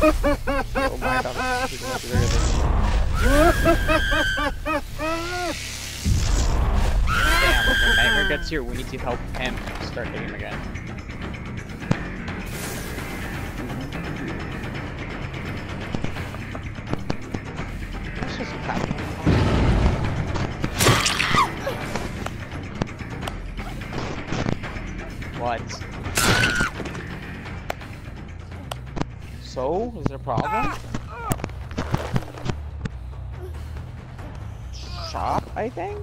Oh my god, he's gonna get rid of this. Damn, when Nightmare gets here, we need to help him start the game again. It's just happening. What? So, is there a problem? Shop, I think?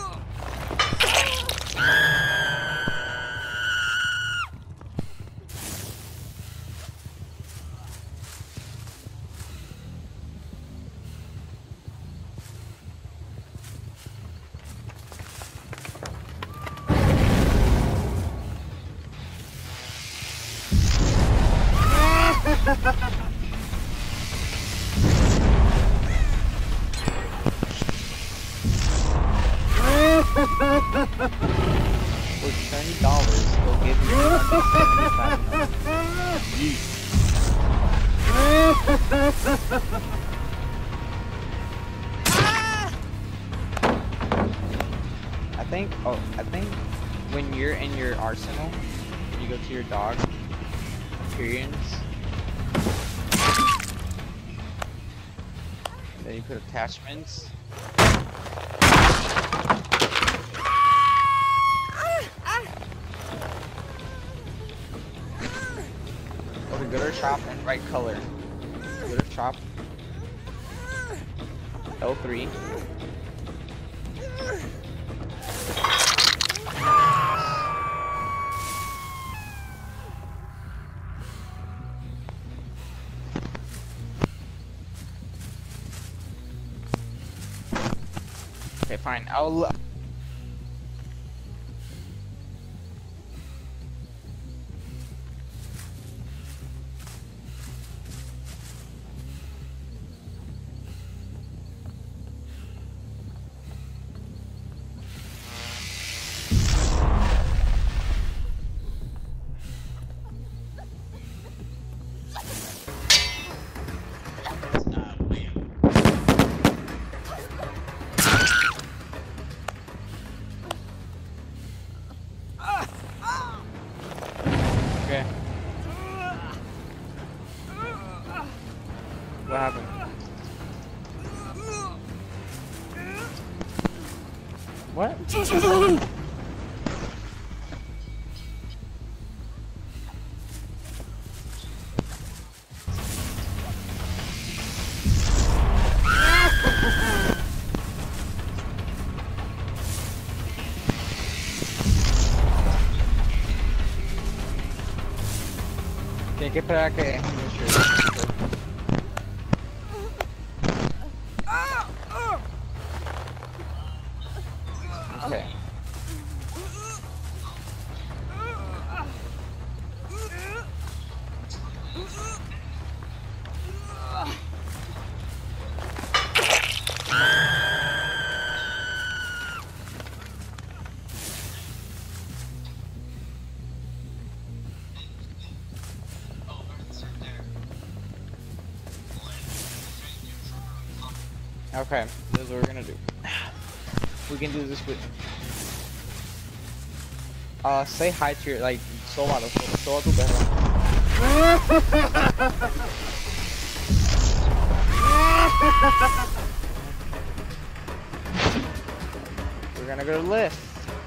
For $20, they'll give you I think when you're in your arsenal, you go to your dog experience, then you put attachments. Go to Gooder Shop and right color. Gooder Shop. L3. Okay, fine. I'll. What happened? What? Tiene que esperar a que... Okay. Okay, this is what we're gonna do. We can do this with. Say hi to your, like, soba tu perro. We're gonna go to lift.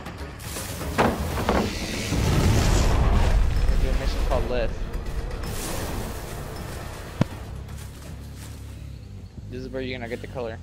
We're gonna do a mission called lift. This is where you're gonna get the color.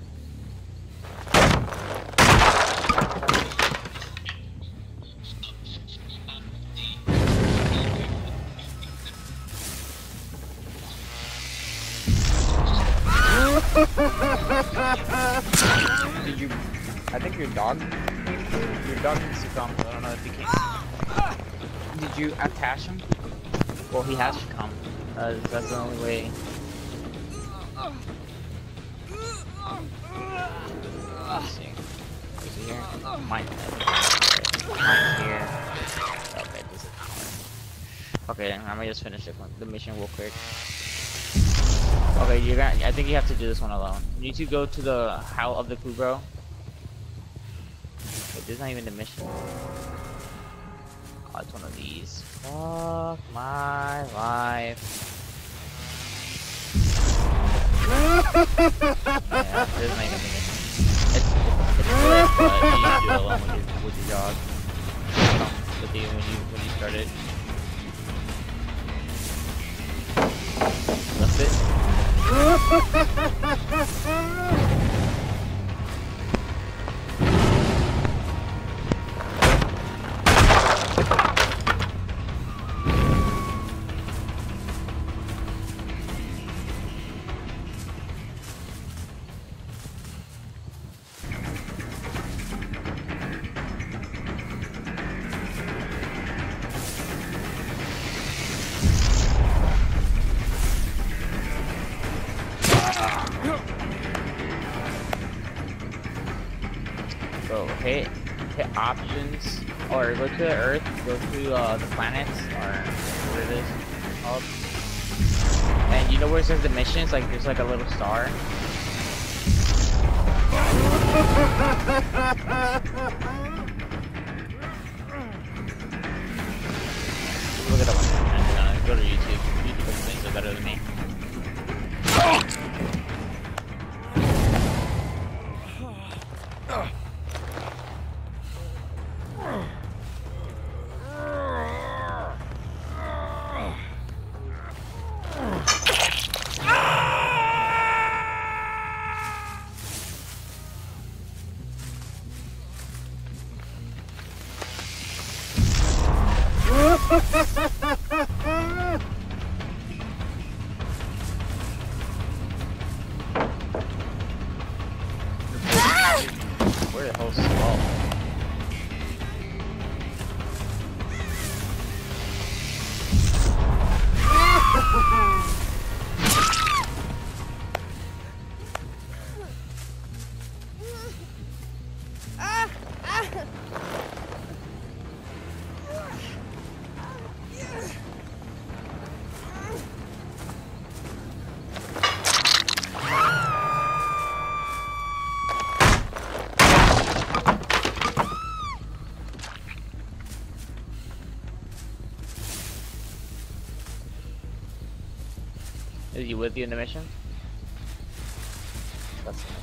Did you? I think your dog came through. Your dog needs to come. I don't know if he came. Did you attach him? Well, he has to come. That's the only way. Let's see. Is he here? Mine's here. Okay, this is not working. Okay, I'm gonna just finish the mission real quick. Okay, you're gonna. I think you have to do this one alone. You need to go to the Howl of the Kubro. Wait, there's not even a mission. Oh, it's one of these. Fuck my life. Yeah, there's not even a mission. It's lit, but you need to do it alone with your dog. With you when you start it. That's it. So hit options, or go to the Earth, go to the planets, or what it is called. And you know where it says the missions? Like there's like a little star. Look it up on and go to YouTube. YouTube explains it better than me. Where the hell's Skull? Is he with you in the mission? That's the mission.